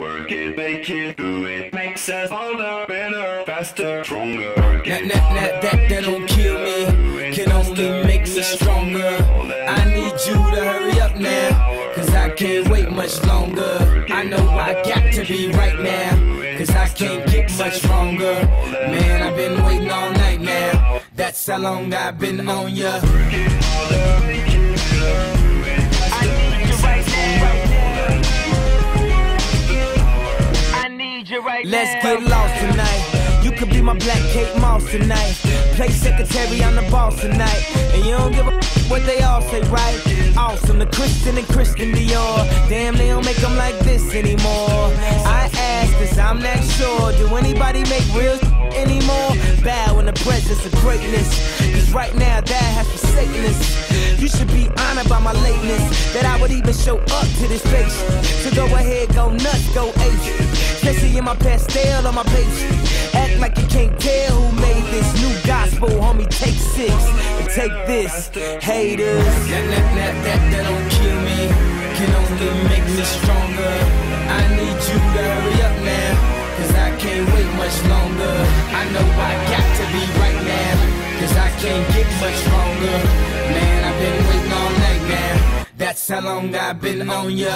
Work it, make it, do it. Makes us older, better, faster, stronger. That don't kill me, can only make me stronger. I need you to hurry up now, cause I can't wait much longer. I know I got to be right now, cause I can't get much stronger. Man, I've been waiting all night now, that's how long I've been on ya. Let's get lost tonight. You could be my black Kate Moss tonight. Play secretary, I'm the boss tonight. And you don't give a what they all say, right? Awesome, the Christian and Christian Dior. Damn, they don't make them like this anymore. I ask cause I'm not sure. Do anybody make real anymore? Bow in the presence of greatness, cause right now that has forsaken us. You should be honored by my lateness, that I would even show up to this place. So go ahead, go nuts, go ape. Especially in my pastel on my page. Act like you can't tell who made this new gospel, homie. Take 6 and take this, haters. That don't kill me, can only make me stronger. I need you to hurry up now, cause I can't wait much longer. I know I got to be right now, cause I can't get much stronger. Man, I've been waiting all night now, that's how long I've been on ya.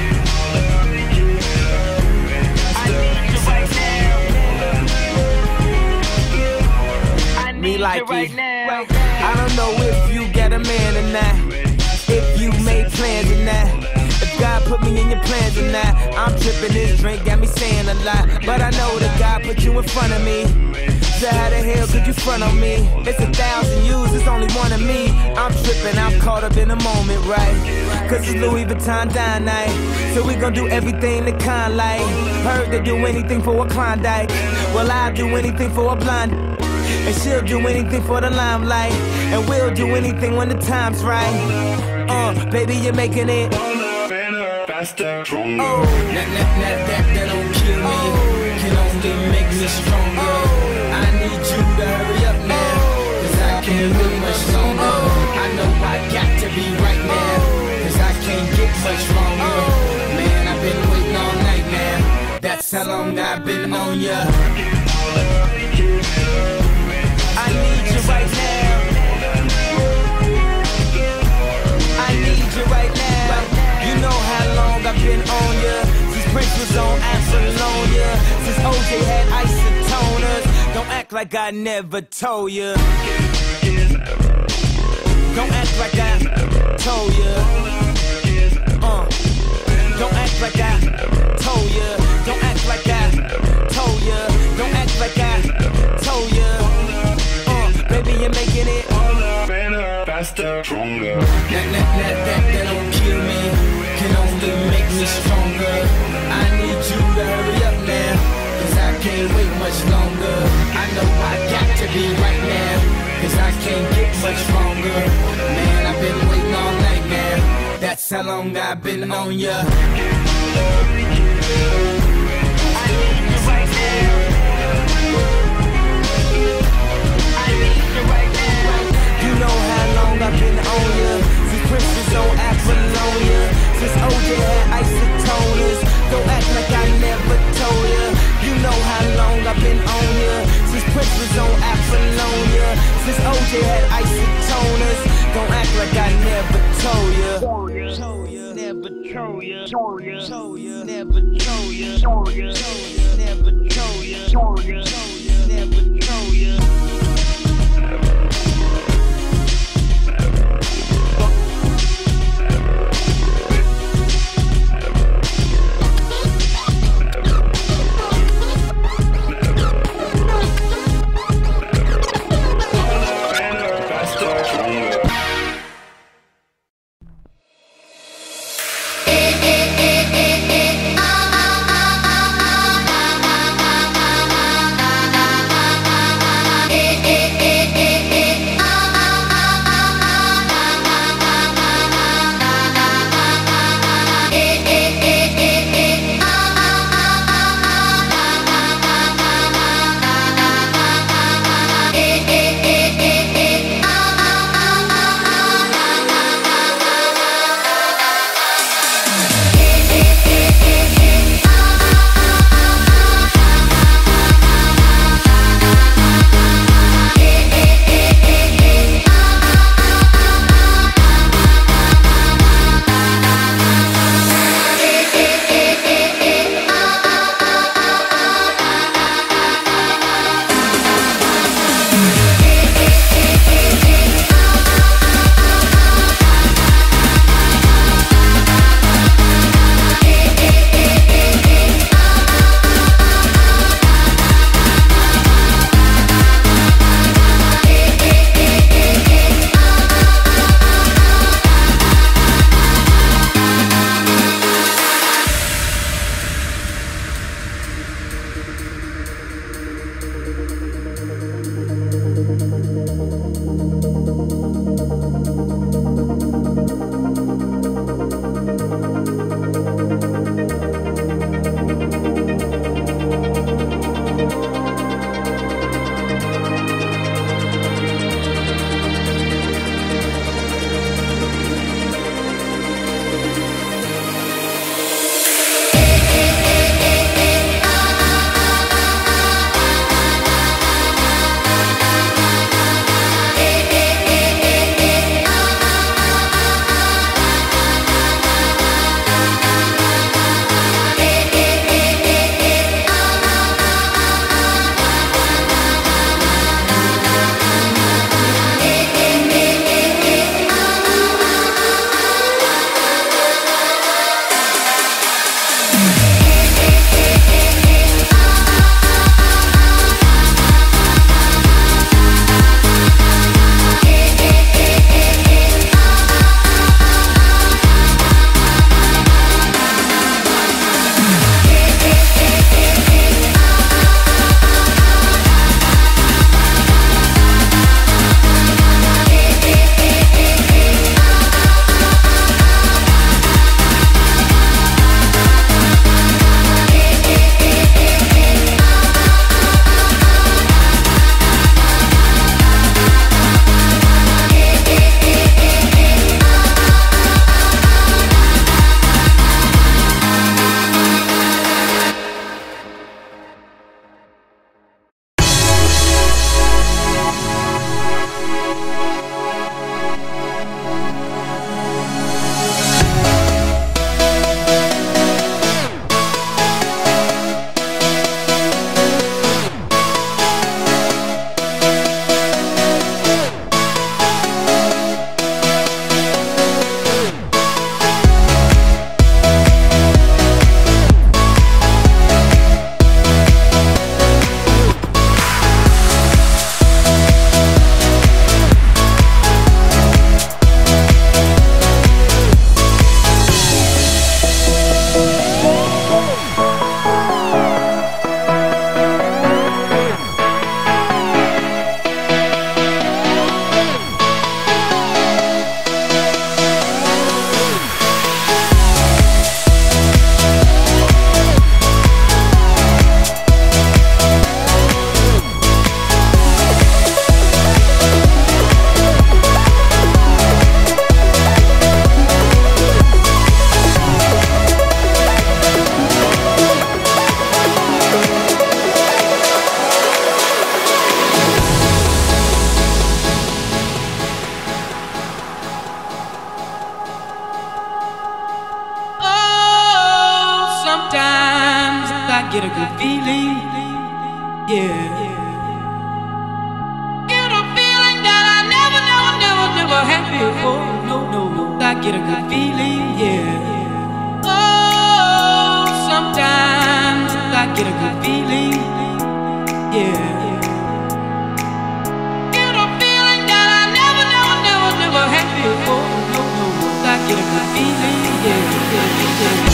Me like it right now. I don't know if you got a man or not, if you made plans or not, if God put me in your plans or not. I'm tripping, this drink got me saying a lot, but I know that God put you in front of me. So how the hell could you front on me? It's 1,000 yous, it's only one of me. I'm tripping, I'm caught up in the moment, right? Cause it's Louis Vuitton dine night, so we gon' do everything the kind like. Heard they do anything for a Klondike, well I'll do anything for a blonde. And she'll do anything for the limelight, and we'll do anything when the time's right. Baby, you're making it Better, faster, stronger. That don't kill me, can only make me stronger. I need you to hurry up now, cause I can't wait much longer. I know I got to be right now, cause I can't get much stronger. Man, I've been waiting all night now, that's how long I've been on ya. I need you right now, I need you right now. You know how long I've been on ya, since Prince was on Apollonia, since OJ had isotoners. Don't act like I never told ya, don't act like I told ya. Don't act like I told ya, don't act like I told ya, don't act like I told ya. Baby, you're making it better, faster, stronger. That don't kill me, can only make me stronger. I need you to hurry up now, cause I can't wait much longer. I know I got to be right now, cause I can't get much stronger. Man, I've been waiting all night now, that's how long I've been on ya. I need you right now, you know how long I've been on ya, since Prince was on Apollonia, since OJ had isotoners. Don't act like I never told ya. You know how long I've been on ya, since Prince was on Apollonia, since OJ had isotoners. Don't act like I never told ya. Never told ya. Never told ya. Never told ya. Never told ya. get a good feeling, yeah. Get a feeling that I never had before. No, I get a good feeling, yeah. Oh, sometimes I get a good feeling, yeah. Get a feeling that I never had before. No, I get a good feeling, yeah.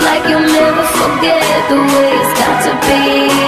like you'll never forget the way it's got to be.